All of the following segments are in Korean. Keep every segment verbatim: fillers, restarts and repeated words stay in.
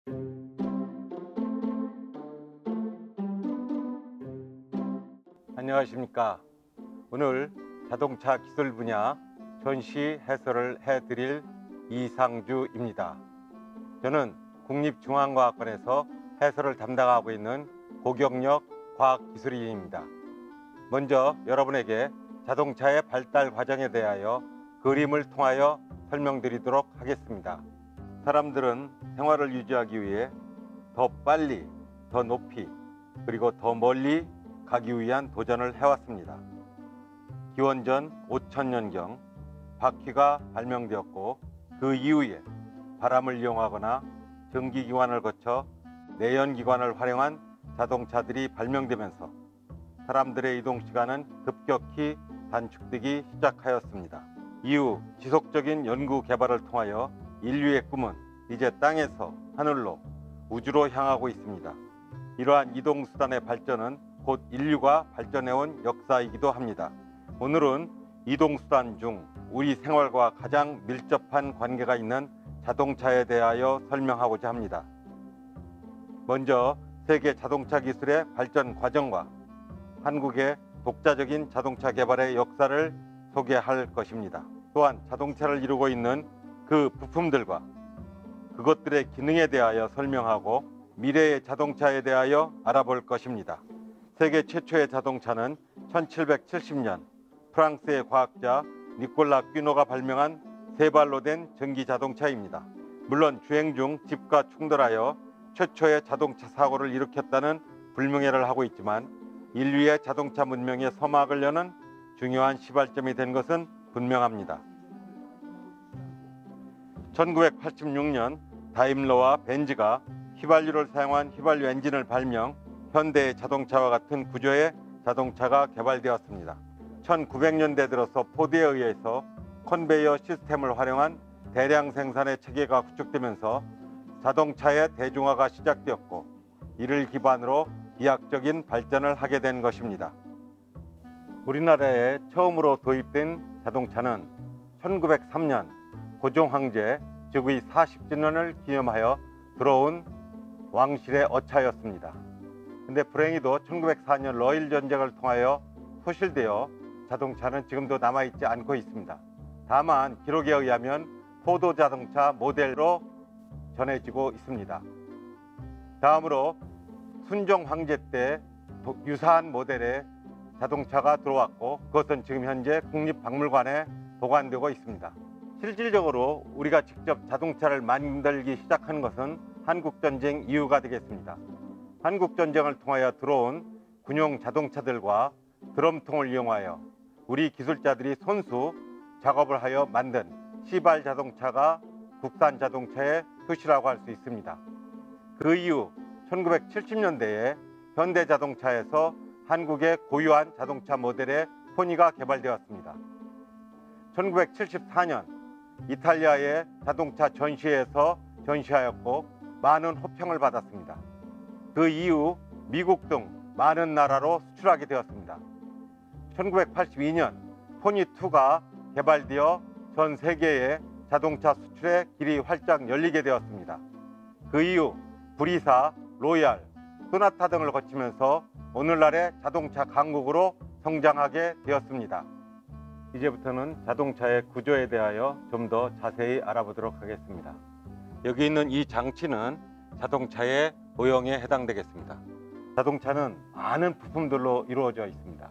안녕하십니까. 오늘 자동차 기술 분야 전시 해설을 해드릴 이상주입니다. 저는 국립중앙과학관에서 해설을 담당하고 있는 고경력 과학기술인입니다. 먼저 여러분에게 자동차의 발달 과정에 대하여 그림을 통하여 설명드리도록 하겠습니다. 사람들은 생활을 유지하기 위해 더 빨리, 더 높이, 그리고 더 멀리 가기 위한 도전을 해왔습니다. 기원전 오천 년경 바퀴가 발명되었고, 그 이후에 바람을 이용하거나 전기기관을 거쳐 내연기관을 활용한 자동차들이 발명되면서 사람들의 이동시간은 급격히 단축되기 시작하였습니다. 이후 지속적인 연구 개발을 통하여 인류의 꿈은 이제 땅에서 하늘로, 우주로 향하고 있습니다. 이러한 이동수단의 발전은 곧 인류가 발전해온 역사이기도 합니다. 오늘은 이동수단 중 우리 생활과 가장 밀접한 관계가 있는 자동차에 대하여 설명하고자 합니다. 먼저 세계 자동차 기술의 발전 과정과 한국의 독자적인 자동차 개발의 역사를 소개할 것입니다. 또한 자동차를 이루고 있는 그 부품들과 그것들의 기능에 대하여 설명하고 미래의 자동차에 대하여 알아볼 것입니다. 세계 최초의 자동차는 천칠백칠십 년 프랑스의 과학자 니콜라 퀴노가 발명한 세 발로 된 전기 자동차입니다. 물론 주행 중 집과 충돌하여 최초의 자동차 사고를 일으켰다는 불명예를 하고 있지만 인류의 자동차 문명의 서막을 여는 중요한 시발점이 된 것은 분명합니다. 천구백팔십육 년 다임러와 벤츠가 휘발유를 사용한 휘발유 엔진을 발명, 현대의 자동차와 같은 구조의 자동차가 개발되었습니다. 천구백 년대 들어서 포드에 의해서 컨베이어 시스템을 활용한 대량 생산의 체계가 구축되면서 자동차의 대중화가 시작되었고, 이를 기반으로 비약적인 발전을 하게 된 것입니다. 우리나라에 처음으로 도입된 자동차는 천구백삼 년 고종 황제 즉위 사십 주년을 기념하여 들어온 왕실의 어차였습니다. 근데 불행히도 천구백사 년 러일 전쟁을 통하여 소실되어 자동차는 지금도 남아있지 않고 있습니다. 다만 기록에 의하면 포도 자동차 모델로 전해지고 있습니다. 다음으로 순종 황제 때 유사한 모델의 자동차가 들어왔고, 그것은 지금 현재 국립박물관에 보관되고 있습니다. 실질적으로 우리가 직접 자동차를 만들기 시작한 것은 한국전쟁 이후가 되겠습니다. 한국전쟁을 통하여 들어온 군용 자동차들과 드럼통을 이용하여 우리 기술자들이 손수 작업을 하여 만든 시발 자동차가 국산 자동차의 표시라고 할 수 있습니다. 그 이후 천구백칠십 년대에 현대자동차에서 한국의 고유한 자동차 모델의 포니가 개발되었습니다. 천구백칠십사 년 이탈리아의 자동차 전시회에서 전시하였고 많은 호평을 받았습니다. 그 이후 미국 등 많은 나라로 수출하게 되었습니다. 천구백팔십이 년 포니투가 개발되어 전 세계의 자동차 수출의 길이 활짝 열리게 되었습니다. 그 이후 브리사, 로얄, 소나타 등을 거치면서 오늘날의 자동차 강국으로 성장하게 되었습니다. 이제부터는 자동차의 구조에 대하여 좀 더 자세히 알아보도록 하겠습니다. 여기 있는 이 장치는 자동차의 모형에 해당되겠습니다. 자동차는 많은 부품들로 이루어져 있습니다.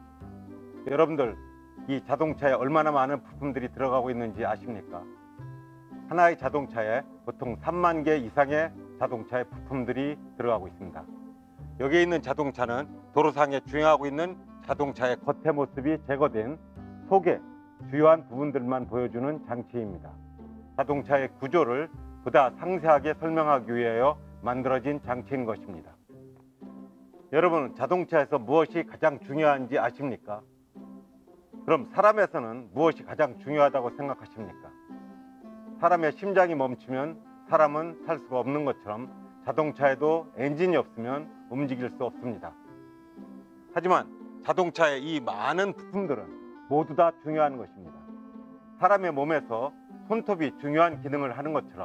여러분들, 이 자동차에 얼마나 많은 부품들이 들어가고 있는지 아십니까? 하나의 자동차에 보통 삼만 개 이상의 자동차의 부품들이 들어가고 있습니다. 여기에 있는 자동차는 도로상에 주행하고 있는 자동차의 겉의 모습이 제거된 속의 주요한 부분들만 보여주는 장치입니다. 자동차의 구조를 보다 상세하게 설명하기 위하여 만들어진 장치인 것입니다. 여러분, 자동차에서 무엇이 가장 중요한지 아십니까? 그럼 사람에서는 무엇이 가장 중요하다고 생각하십니까? 사람의 심장이 멈추면 사람은 살 수가 없는 것처럼 자동차에도 엔진이 없으면 움직일 수 없습니다. 하지만 자동차의 이 많은 부품들은 모두 다 중요한 것입니다. 사람의 몸에서 손톱이 중요한 기능을 하는 것처럼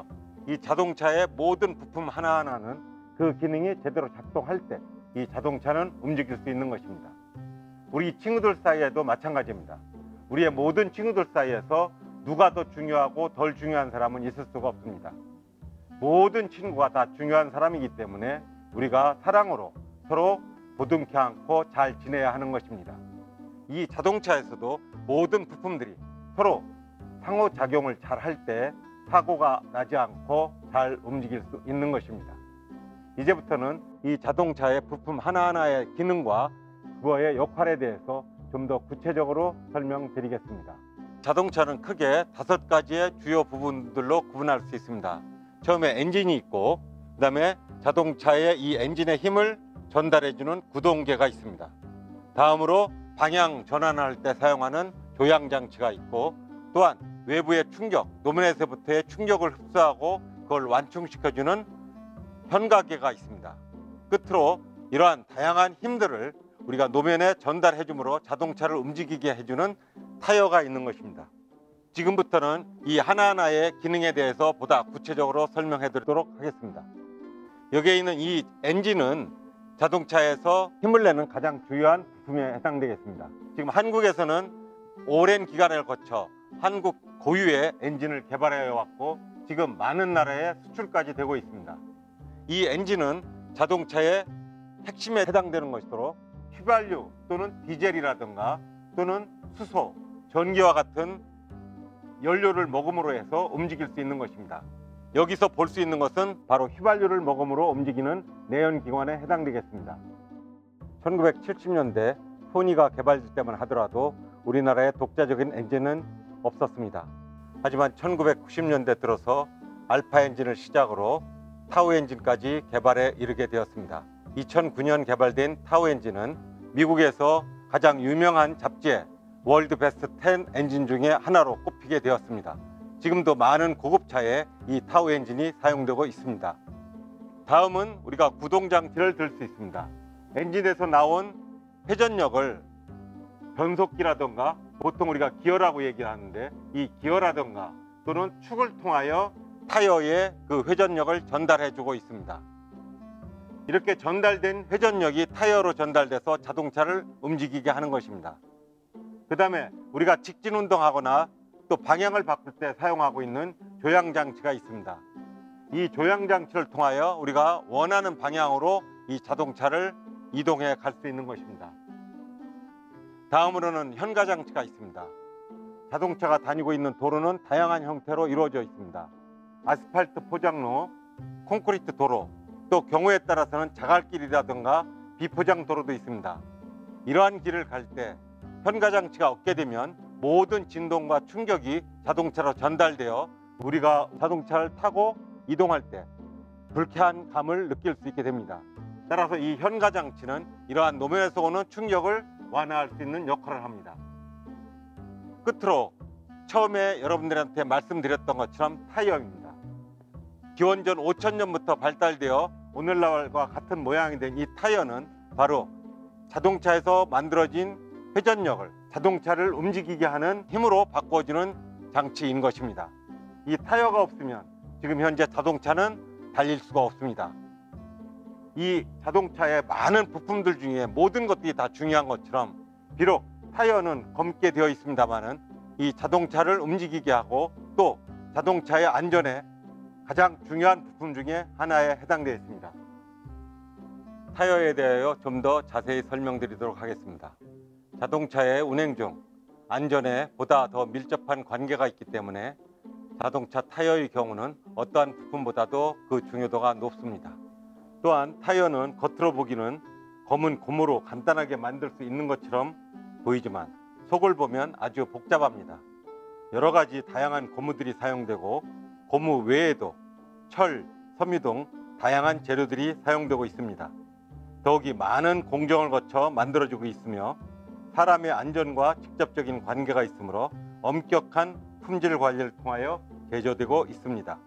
이 자동차의 모든 부품 하나하나는 그 기능이 제대로 작동할 때 이 자동차는 움직일 수 있는 것입니다. 우리 친구들 사이에도 마찬가지입니다. 우리의 모든 친구들 사이에서 누가 더 중요하고 덜 중요한 사람은 있을 수가 없습니다. 모든 친구가 다 중요한 사람이기 때문에 우리가 사랑으로 서로 보듬지 않고 잘 지내야 하는 것입니다. 이 자동차에서도 모든 부품들이 서로 상호작용을 잘 할 때 사고가 나지 않고 잘 움직일 수 있는 것입니다. 이제부터는 이 자동차의 부품 하나하나의 기능과 그거의 역할에 대해서 좀 더 구체적으로 설명드리겠습니다. 자동차는 크게 다섯 가지의 주요 부분들로 구분할 수 있습니다. 처음에 엔진이 있고, 그 다음에 자동차의 이 엔진의 힘을 전달해주는 구동계가 있습니다. 다음으로 방향 전환할 때 사용하는 조향장치가 있고, 또한 외부의 충격, 노면에서부터의 충격을 흡수하고 그걸 완충시켜주는 현가계가 있습니다. 끝으로 이러한 다양한 힘들을 우리가 노면에 전달해 주므로 자동차를 움직이게 해주는 타이어가 있는 것입니다. 지금부터는 이 하나하나의 기능에 대해서 보다 구체적으로 설명해 드리도록 하겠습니다. 여기에 있는 이 엔진은 자동차에서 힘을 내는 가장 중요한 부품에 해당되겠습니다. 지금 한국에서는 오랜 기간을 거쳐 한국 고유의 엔진을 개발해 왔고, 지금 많은 나라에 수출까지 되고 있습니다. 이 엔진은 자동차의 핵심에 해당되는 것이므로 휘발유 또는 디젤이라든가 또는 수소, 전기와 같은 연료를 먹음으로 해서 움직일 수 있는 것입니다. 여기서 볼 수 있는 것은 바로 휘발유를 먹음으로 움직이는 내연기관에 해당되겠습니다. 천구백칠십 년대 소니가 개발될 때만 하더라도 우리나라에 독자적인 엔진은 없었습니다. 하지만 천구백구십 년대 들어서 알파 엔진을 시작으로 타우 엔진까지 개발에 이르게 되었습니다. 이천구 년 개발된 타우 엔진은 미국에서 가장 유명한 잡지에 월드 베스트 텐 엔진 중에 하나로 꼽히게 되었습니다. 지금도 많은 고급차에 이 타우 엔진이 사용되고 있습니다. 다음은 우리가 구동장치를 들 수 있습니다. 엔진에서 나온 회전력을 변속기라든가, 보통 우리가 기어라고 얘기하는데, 이 기어라든가 또는 축을 통하여 타이어에 그 회전력을 전달해 주고 있습니다. 이렇게 전달된 회전력이 타이어로 전달돼서 자동차를 움직이게 하는 것입니다. 그 다음에 우리가 직진 운동하거나 또 방향을 바꿀 때 사용하고 있는 조향장치가 있습니다. 이 조향장치를 통하여 우리가 원하는 방향으로 이 자동차를 이동해 갈 수 있는 것입니다. 다음으로는 현가장치가 있습니다. 자동차가 다니고 있는 도로는 다양한 형태로 이루어져 있습니다. 아스팔트 포장로, 콘크리트 도로, 또 경우에 따라서는 자갈길이라든가 비포장 도로도 있습니다. 이러한 길을 갈 때 현가장치가 없게 되면 모든 진동과 충격이 자동차로 전달되어 우리가 자동차를 타고 이동할 때 불쾌한 감을 느낄 수 있게 됩니다. 따라서 이 현가장치는 이러한 노면에서 오는 충격을 완화할 수 있는 역할을 합니다. 끝으로 처음에 여러분들한테 말씀드렸던 것처럼 타이어입니다. 기원전 오천 년부터 발달되어 오늘날과 같은 모양이 된 이 타이어는 바로 자동차에서 만들어진 회전력을 자동차를 움직이게 하는 힘으로 바꿔주는 장치인 것입니다. 이 타이어가 없으면 지금 현재 자동차는 달릴 수가 없습니다. 이 자동차의 많은 부품들 중에 모든 것들이 다 중요한 것처럼 비록 타이어는 검게 되어 있습니다만은 이 자동차를 움직이게 하고 또 자동차의 안전에 가장 중요한 부품 중에 하나에 해당되어 있습니다. 타이어에 대하여 좀 더 자세히 설명드리도록 하겠습니다. 자동차의 운행 중 안전에 보다 더 밀접한 관계가 있기 때문에 자동차 타이어의 경우는 어떠한 부품보다도 그 중요도가 높습니다. 또한 타이어는 겉으로 보기는 검은 고무로 간단하게 만들 수 있는 것처럼 보이지만 속을 보면 아주 복잡합니다. 여러 가지 다양한 고무들이 사용되고 고무 외에도 철, 섬유 등 다양한 재료들이 사용되고 있습니다. 더욱이 많은 공정을 거쳐 만들어지고 있으며 사람의 안전과 직접적인 관계가 있으므로 엄격한 품질 관리를 통하여 개조되고 있습니다.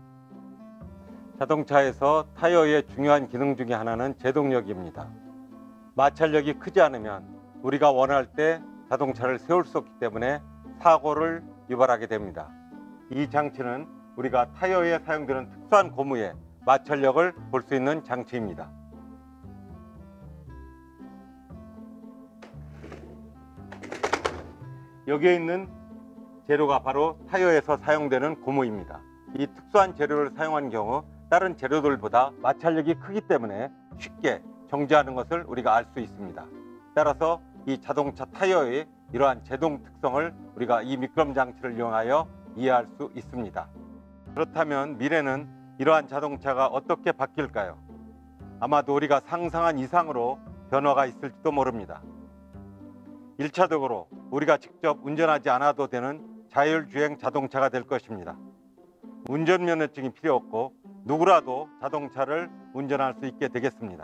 자동차에서 타이어의 중요한 기능 중에 하나는 제동력입니다. 마찰력이 크지 않으면 우리가 원할 때 자동차를 세울 수 없기 때문에 사고를 유발하게 됩니다. 이 장치는 우리가 타이어에 사용되는 특수한 고무의 마찰력을 볼 수 있는 장치입니다. 여기에 있는 재료가 바로 타이어에서 사용되는 고무입니다. 이 특수한 재료를 사용한 경우 다른 재료들보다 마찰력이 크기 때문에 쉽게 정지하는 것을 우리가 알 수 있습니다. 따라서 이 자동차 타이어의 이러한 제동 특성을 우리가 이 미끄럼 장치를 이용하여 이해할 수 있습니다. 그렇다면 미래는 이러한 자동차가 어떻게 바뀔까요? 아마도 우리가 상상한 이상으로 변화가 있을지도 모릅니다. 일차적으로 우리가 직접 운전하지 않아도 되는 자율주행 자동차가 될 것입니다. 운전면허증이 필요 없고 누구라도 자동차를 운전할 수 있게 되겠습니다.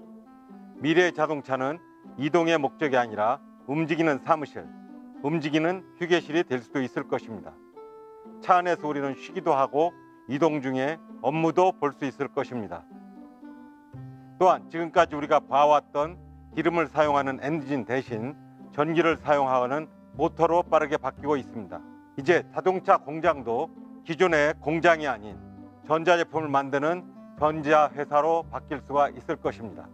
미래의 자동차는 이동의 목적이 아니라 움직이는 사무실, 움직이는 휴게실이 될 수도 있을 것입니다. 차 안에서 우리는 쉬기도 하고 이동 중에 업무도 볼 수 있을 것입니다. 또한 지금까지 우리가 봐왔던 기름을 사용하는 엔진 대신 전기를 사용하는 모터로 빠르게 바뀌고 있습니다. 이제 자동차 공장도 기존의 공장이 아닌 전자제품을 만드는 전자회사로 바뀔 수가 있을 것입니다.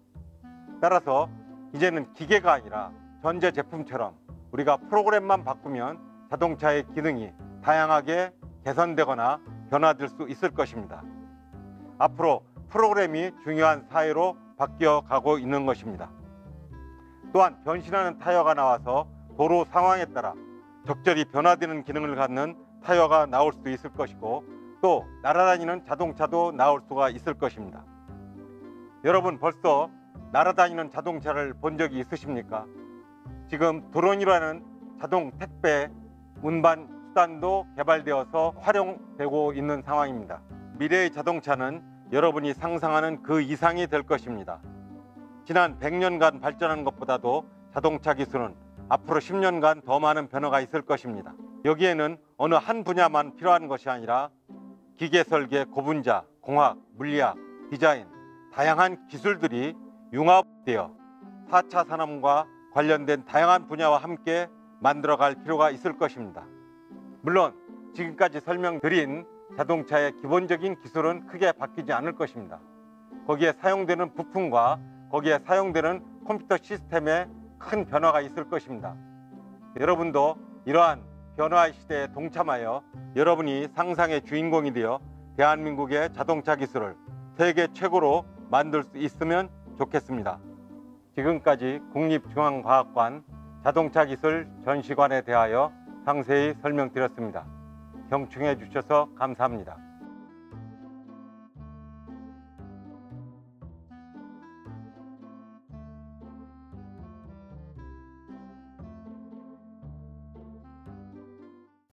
따라서 이제는 기계가 아니라 전자제품처럼 우리가 프로그램만 바꾸면 자동차의 기능이 다양하게 개선되거나 변화될 수 있을 것입니다. 앞으로 프로그램이 중요한 사회로 바뀌어 가고 있는 것입니다. 또한 변신하는 타이어가 나와서 도로 상황에 따라 적절히 변화되는 기능을 갖는 타이어가 나올 수 있을 것이고 또 날아다니는 자동차도 나올 수가 있을 것입니다. 여러분 벌써 날아다니는 자동차를 본 적이 있으십니까? 지금 드론이라는 자동 택배 운반 수단도 개발되어서 활용되고 있는 상황입니다. 미래의 자동차는 여러분이 상상하는 그 이상이 될 것입니다. 지난 백 년간 발전한 것보다도 자동차 기술은 앞으로 십 년간 더 많은 변화가 있을 것입니다. 여기에는 어느 한 분야만 필요한 것이 아니라 기계 설계, 고분자, 공학, 물리학, 디자인, 다양한 기술들이 융합되어 사 차 산업과 관련된 다양한 분야와 함께 만들어갈 필요가 있을 것입니다. 물론 지금까지 설명드린 자동차의 기본적인 기술은 크게 바뀌지 않을 것입니다. 거기에 사용되는 부품과 거기에 사용되는 컴퓨터 시스템에 큰 변화가 있을 것입니다. 여러분도 이러한 변화의 시대에 동참하여 여러분이 상상의 주인공이 되어 대한민국의 자동차 기술을 세계 최고로 만들 수 있으면 좋겠습니다. 지금까지 국립중앙과학관 자동차기술 전시관에 대하여 상세히 설명드렸습니다. 경청해 주셔서 감사합니다.